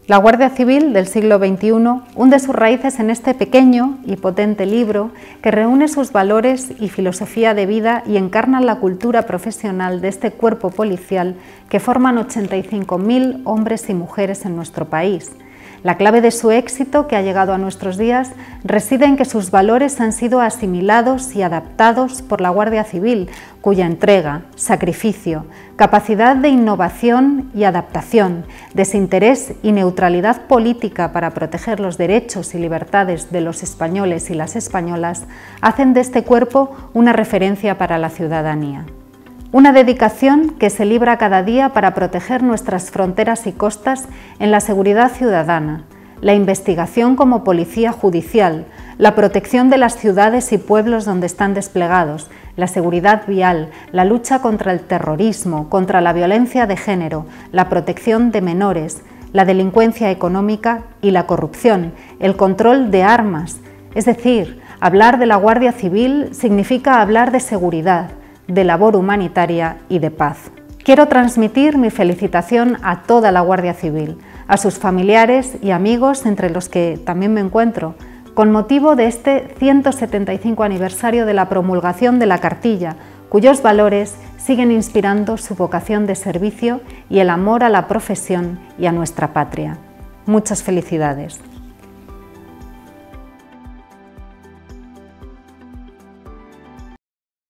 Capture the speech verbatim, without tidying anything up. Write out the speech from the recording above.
La Guardia Civil del siglo veintiuno hunde sus raíces en este pequeño y potente libro que reúne sus valores y filosofía de vida y encarna la cultura profesional de este cuerpo policial que forman ochenta y cinco mil hombres y mujeres en nuestro país. La clave de su éxito, que ha llegado a nuestros días, reside en que sus valores han sido asimilados y adaptados por la Guardia Civil, cuya entrega, sacrificio, capacidad de innovación y adaptación, desinterés y neutralidad política para proteger los derechos y libertades de los españoles y las españolas hacen de este cuerpo una referencia para la ciudadanía. Una dedicación que se libra cada día para proteger nuestras fronteras y costas en la seguridad ciudadana, la investigación como policía judicial, la protección de las ciudades y pueblos donde están desplegados, la seguridad vial, la lucha contra el terrorismo, contra la violencia de género, la protección de menores, la delincuencia económica y la corrupción, el control de armas. Es decir, hablar de la Guardia Civil significa hablar de seguridad, de labor humanitaria y de paz. Quiero transmitir mi felicitación a toda la Guardia Civil, a sus familiares y amigos, entre los que también me encuentro, con motivo de este ciento setenta y cinco aniversario de la promulgación de la Cartilla, cuyos valores siguen inspirando su vocación de servicio y el amor a la profesión y a nuestra patria. Muchas felicidades.